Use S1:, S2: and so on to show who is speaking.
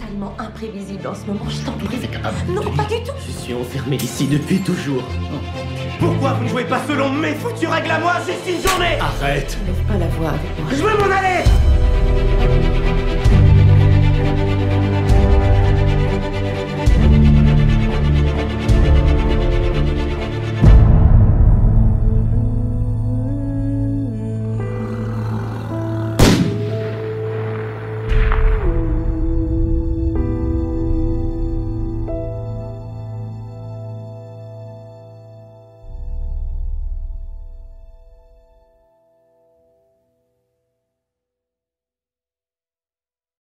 S1: totalement imprévisible en ce moment, je t'en prie.
S2: capable.
S1: Non, pas du tout.
S2: Je suis enfermé ici depuis toujours.
S3: Pourquoi vous ne jouez pas selon mes foutus règles à moi juste une journée?
S2: Arrête!
S1: Lève pas la voix avec moi.
S3: Je veux m'en aller!